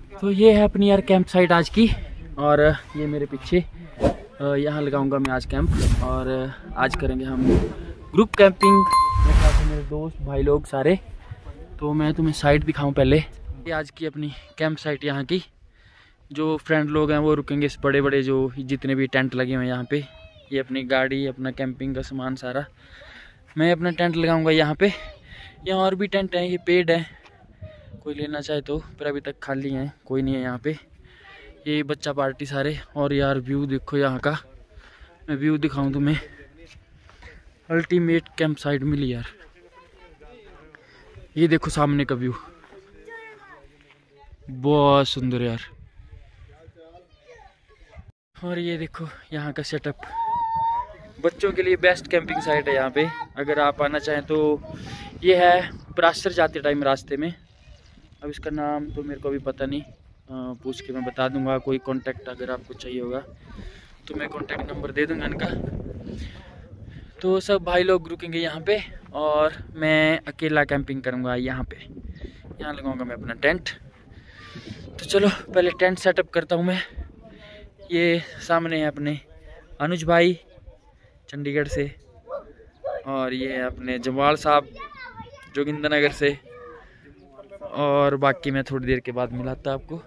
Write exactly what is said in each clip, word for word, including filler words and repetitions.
तो ये है अपनी यार कैंप साइट आज की। और ये मेरे पीछे यहाँ लगाऊंगा मैं आज कैंप। और आज करेंगे हम ग्रुप कैंपिंग, मेरे साथ मेरे दोस्त भाई लोग सारे। तो मैं तुम्हें साइट दिखाऊं पहले। ये आज की अपनी कैंप साइट यहाँ की। जो फ्रेंड लोग हैं वो रुकेंगे इस बड़े बड़े जो जितने भी टेंट लगे हुए हैं यहाँ पे। ये अपनी गाड़ी, अपना कैंपिंग का सामान सारा, मैं अपना टेंट लगाऊंगा यहाँ पे। यहाँ और भी टेंट हैं, ये पेड है, कोई लेना चाहे तो, पर अभी तक खाली हैं, कोई नहीं है यहाँ पे। ये बच्चा पार्टी सारे। और यार व्यू देखो यहाँ का, मैं व्यू दिखाऊं तुम्हें। अल्टीमेट कैंप साइट मिली यार। ये देखो सामने का व्यू, बहुत सुंदर यार। और ये देखो यहाँ का सेटअप, बच्चों के लिए बेस्ट कैंपिंग साइट है यहाँ पे। अगर आप आना चाहें तो ये है परासर जाते टाइम रास्ते में। अब इसका नाम तो मेरे को अभी पता नहीं, आ, पूछ के मैं बता दूंगा। कोई कांटेक्ट अगर आपको चाहिए होगा तो मैं कांटेक्ट नंबर दे दूंगा इनका। तो सब भाई लोग रुकेंगे यहाँ पे और मैं अकेला कैंपिंग करूँगा यहाँ पे। यहाँ लगाऊंगा मैं अपना टेंट। तो चलो पहले टेंट सेटअप करता हूँ मैं। ये सामने है अपने अनुज भाई चंडीगढ़ से, और ये है अपने जमाल साहब जोगिंद्रनगर से। और बाकी मैं थोड़ी देर के बाद मिलाता आपको।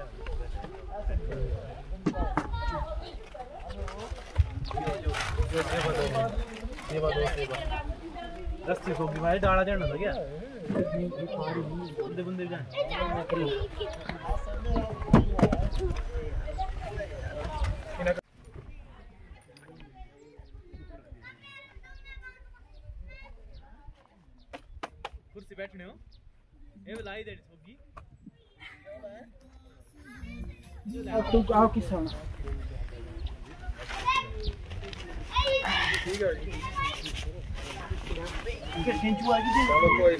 कुर्सी बैठने हो ये लाई दे होगी। अब तू आओ किस समय ठीक है इनके टेंचू आ गई। चलो कोई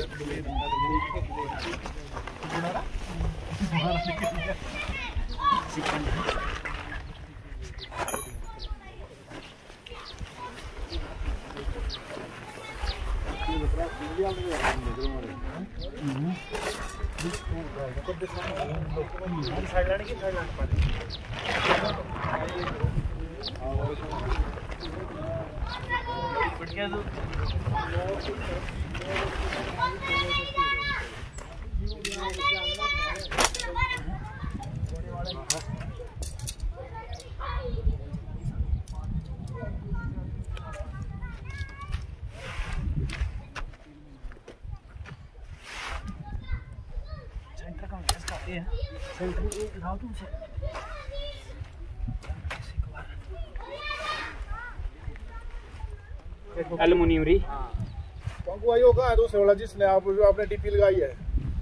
एल्युमिनियम री पंखु आई होगा दूसरे वाला जिसने आप जो आपने डीपी लगाई है।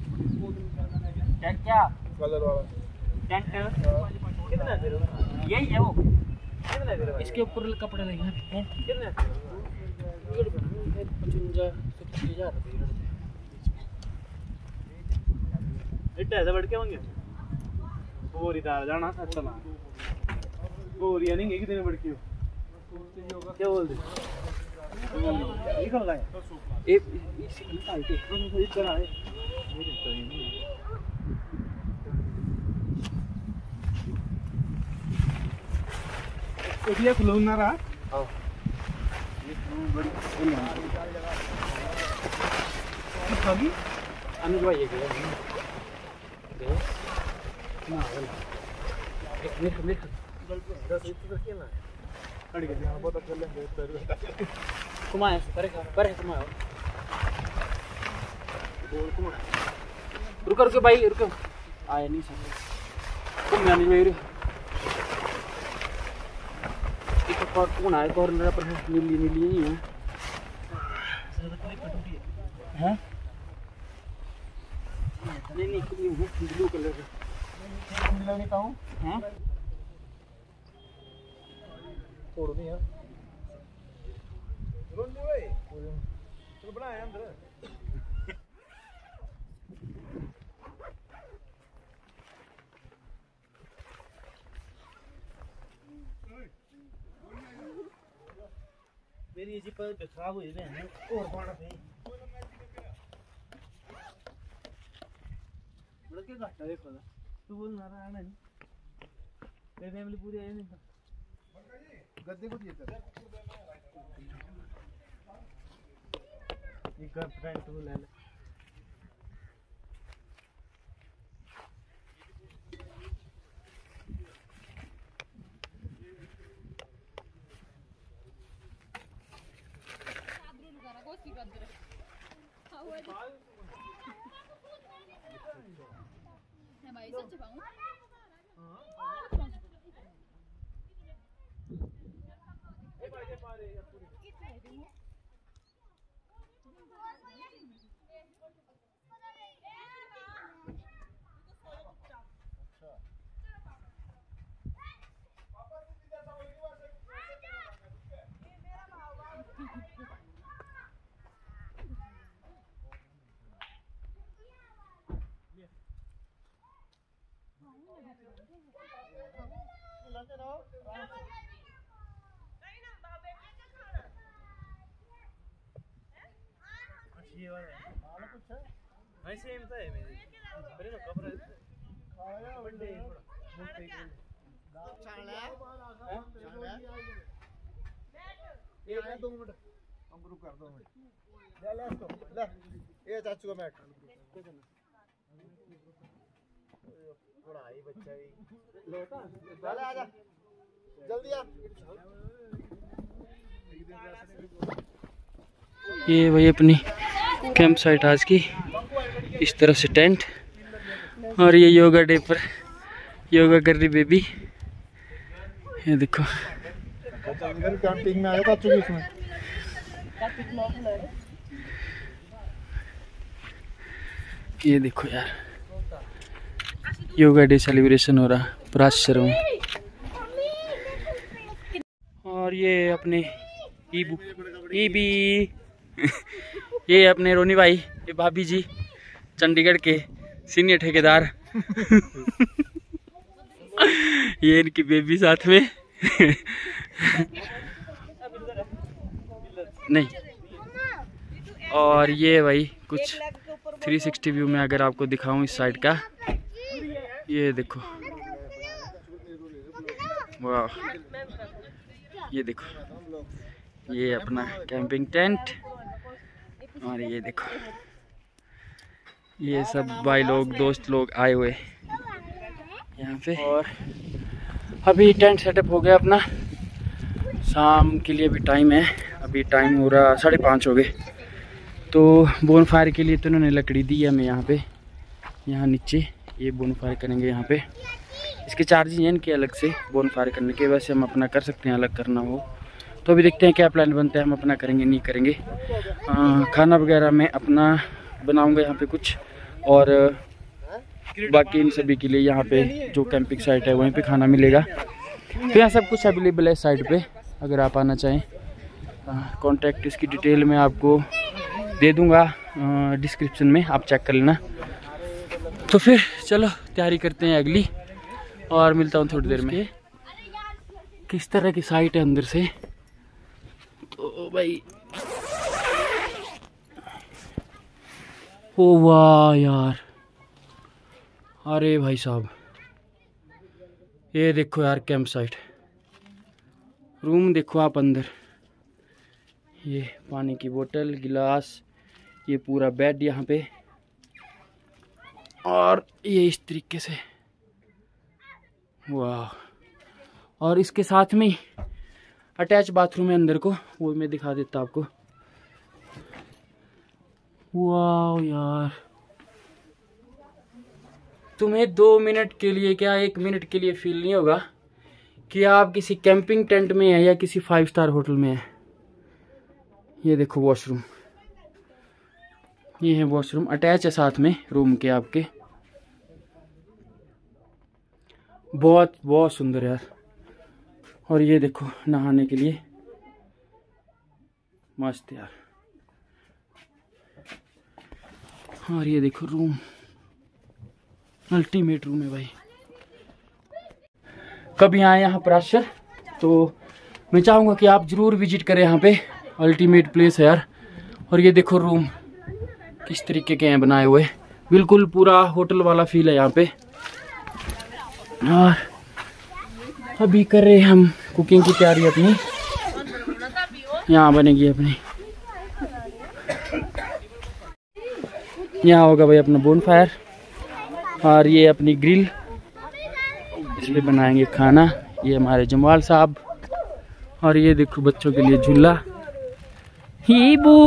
टेंट क्या कलर वाला टेंट कितना है? यही है वो, कितना है? इसके ऊपर कपड़े लगेंगे कितना पचवंजा हजार इट्टा ऐसा बढ़ के होंगे। बोरी तार जाना अच्छा ना बोरी नहीं कितने बढ़ के क्या बोल दे निकल गए एक इसी निकाल के इधर आए मेरे तो नहीं तो ये फ्लो ना रहा। हां ये फ्लो बड़ी खागी अनुज भाई ये गया दे ना एक मिनट मिनट दस इतना क्या ना अड़ गया यहां बहुत अच्छा ले पैर कुमाए परे परे कुमाए बोल कुमाए रुको रुको भाई रुको आया नहीं सर तुम नहीं भाई एक और कौन आया कॉर्नर पर नीली नीली नहीं है हैं नहीं नहीं क्रीम है ब्लू कलर का मिला नहीं कहूं हैं छोड़ नहीं है रोंदी भाई चल बनाया अंदर मेरी जी पर खराब हुई है और पाना पे बड़ा के घाटा देखो तू बोल ना आना नहीं तेरी फैमिली पूरी आई नहीं गद्दे को दिए कर ये कर फ्रेंड तू ले ले ये वाला है माला कुछ है हां सेम था है मेरी मेरे ना कपड़ा खाया बंदे चाला ये आया दो मिनट हम रुक कर दो मिनट ले ले इसको ले ये चाचू का मैट थोड़ा आई बच्चा भी लोटा चल आजा जल्दी आ ये वही अपनी कैंप साइट आज की, इस तरह से टेंट और ये योगा डे पर योगा कर रही बेबी। ये देखो कैंपिंग में आया था चुकी इसमें ये देखो यार योगा डे सेलिब्रेशन हो रहा प्राश्रम में। और ये अपने ईबू ईबी ये अपने रोनी भाई, ये भाभी जी चंडीगढ़ के सीनियर ठेकेदार ये इनकी बेबी साथ में नहीं। और ये भाई कुछ थ्री सिक्सटी व्यू में अगर आपको दिखाऊं इस साइड का, ये देखो वाह, ये देखो ये अपना कैंपिंग टेंट। और ये देखो ये सब भाई लोग दोस्त लोग आए हुए यहाँ पे। और अभी टेंट सेटअप हो गया अपना, शाम के लिए अभी टाइम है, अभी टाइम हो रहा साढ़े पाँच हो गए। तो बोन फायर के लिए तो उन्होंने लकड़ी दी है हमें यहाँ पे, यहाँ नीचे ये बोन फायर करेंगे यहाँ पे। इसके चार्जेस हैं इनके अलग से बोन फायर करने के, वैसे हम अपना कर सकते हैं अलग करना हो तो। अभी देखते हैं क्या प्लान बनता है, हम अपना करेंगे नहीं करेंगे। आ, खाना वगैरह मैं अपना बनाऊंगा यहाँ पे कुछ, और बाकी इन सभी के लिए यहाँ पे जो कैंपिंग साइट है वहीं पे खाना मिलेगा। तो यहाँ सब कुछ अवेलेबल है साइट पे, अगर आप आना चाहें। कॉन्टैक्ट इसकी डिटेल मैं आपको दे दूँगा डिस्क्रिप्शन में, आप चेक कर लेना। तो फिर चलो तैयारी करते हैं अगली, और मिलता हूँ थोड़ी देर में। किस तरह की साइट है अंदर से तो भाई, ओ वाह यार, अरे भाई साहब ये देखो यार कैंप साइट, रूम देखो आप अंदर, ये पानी की बोतल गिलास, ये पूरा बेड यहाँ पे, और ये इस तरीके से वाह। और इसके साथ में अटैच बाथरूम है अंदर को, वो मैं दिखा देता आपको। वाह यार, तुम्हें दो मिनट के लिए क्या एक मिनट के लिए फील नहीं होगा कि आप किसी कैंपिंग टेंट में है या किसी फाइव स्टार होटल में है। ये देखो वॉशरूम, ये है वॉशरूम, अटैच है साथ में रूम के आपके। बहुत बहुत सुंदर यार। और ये देखो नहाने के लिए मस्त यार। और ये देखो रूम, अल्टीमेट रूम है भाई। कभी आए यहाँ प्राशर तो मैं चाहूँगा कि आप ज़रूर विजिट करें यहाँ पे, अल्टीमेट प्लेस है यार। और ये देखो रूम किस तरीके के हैं बनाए हुए, बिल्कुल पूरा होटल वाला फील है यहाँ पे। और अभी कर रहे हैं हम कुकिंग की तैयारी अपनी। यहाँ बनेगी अपनी, यहाँ होगा भाई अपना बोन फायर और ये अपनी ग्रिल, इस पे बनाएंगे खाना। ये हमारे जमाल साहब और ये देखो बच्चों के लिए झूला। हीबू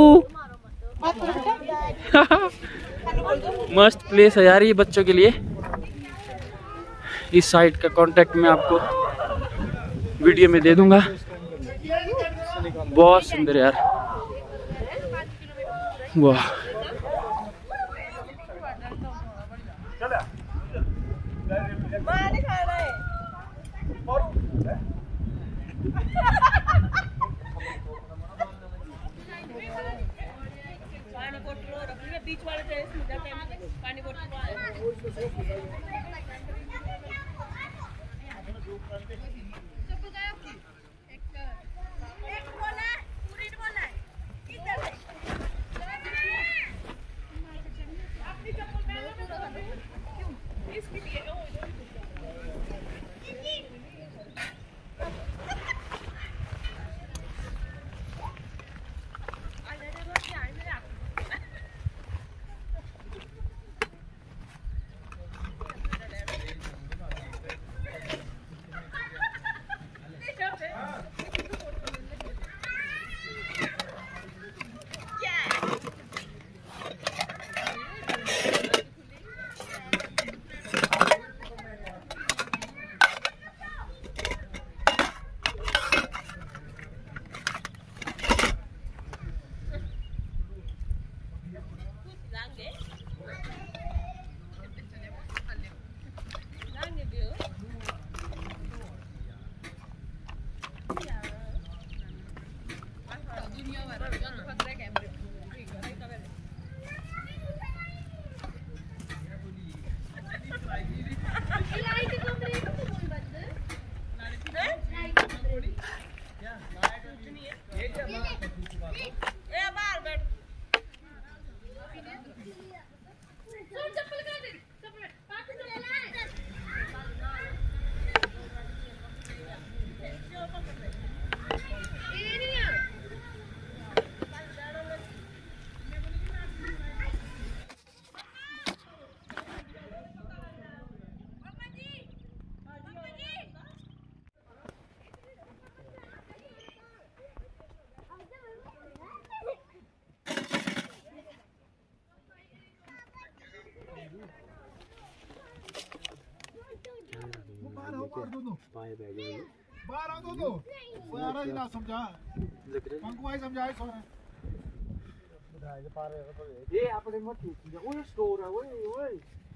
मस्त प्लेस है यार ये बच्चों के लिए। इस साइट का कांटेक्ट मैं आपको वीडियो में दे दूंगा। बहुत सुंदर यार, वाह। बाहर आओ दो सारा ही ना समझा पंकु भाई समझाए सो ये अपने मत ओए स्टोर है ओए ओए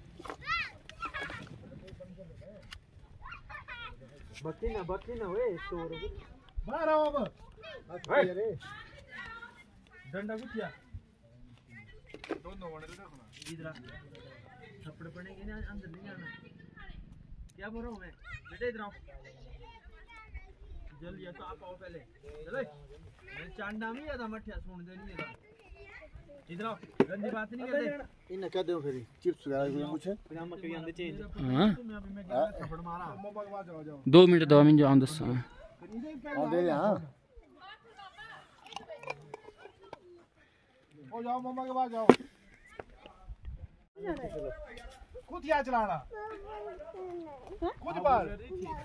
बच्ची ना बच्ची ना ओए स्टोर बाहर आओ अब अरे डंडा कुटिया दोनों वाले देखो ना इधर थप्पड़ पड़ेंगे ना अंदर नहीं आना क्या बोल रहा हूँ मैं बेटे इधर आओ जल्दी या तो आप आओ पहले चलो मैं चांडा में या था मठिया सुन दे नहीं था इधर आओ गंदी बात नहीं करते इन्हें क्या दो फिर चिप्स वगैरह भी कुछ है फिर हम कभी आंदे चेंज हाँ मैं अभी मैं क्या थप्पड़ मारा मोबाइल के पास जाओ जाओ दो मिनट दो मिनट जाओ दस आ दे यहां ओ जाओ मम्मा के पास जाओ खुद यहाँ चलाना खुद बाल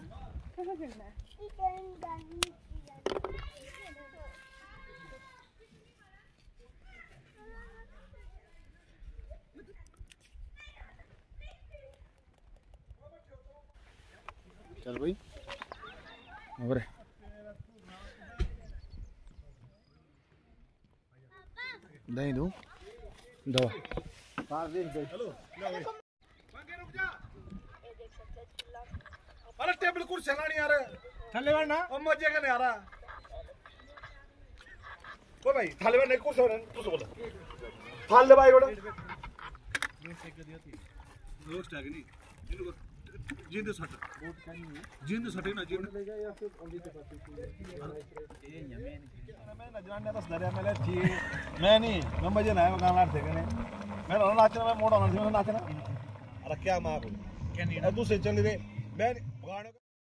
चल भाई और नहीं दूं दवा हेलो रुक जा अरे टेबल कुर्सी चला नहीं आ रहा थल्ले बैठना और मजे का नहीं आ रहा ओ भाई थल्ले बैठने कुर्सी तू बोल थल्ले भाई बड़ा रोस्ट आ गई नहीं जिंद सट जिंद सटे ना जिंद ले जा या फिर ओंदी के पास ये यमेन मैं ना जानने बस दरिया में ले थी मैं नहीं मैं मजे ना है गाना नाचते कने मैं नाचना मैं मोड़ा नाचना नाचना अरे क्या मां को क्या नहीं दूसरे चल रे मैं गाने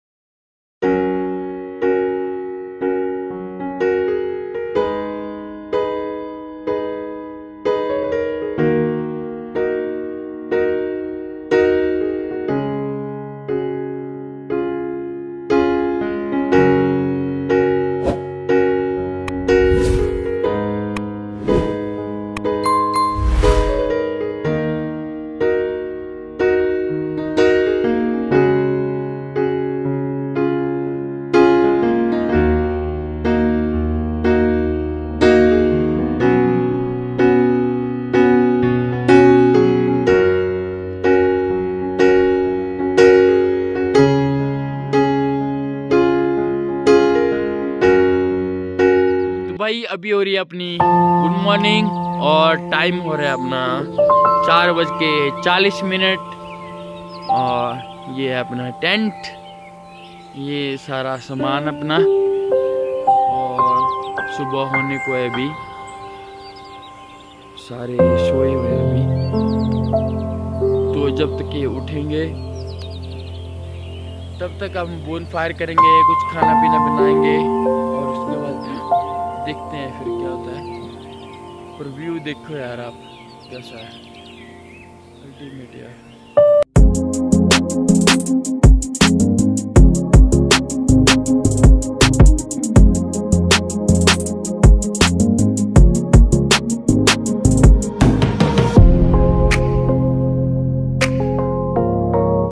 भाई अभी हो रही है अपनी गुड मॉर्निंग और टाइम हो रहा है अपना चार बज के चालीस मिनट और ये है अपना टेंट, ये सारा सामान अपना और सुबह होने को है अभी, सारे सोए हुए हैं अभी, तो जब तक ये उठेंगे तब तक हम बोन फायर करेंगे, कुछ खाना पीना बनाएंगे और उसके बाद देखते हैं फिर क्या होता है। पर व्यू देखो यार आप कैसा है, अल्टीमेट यार।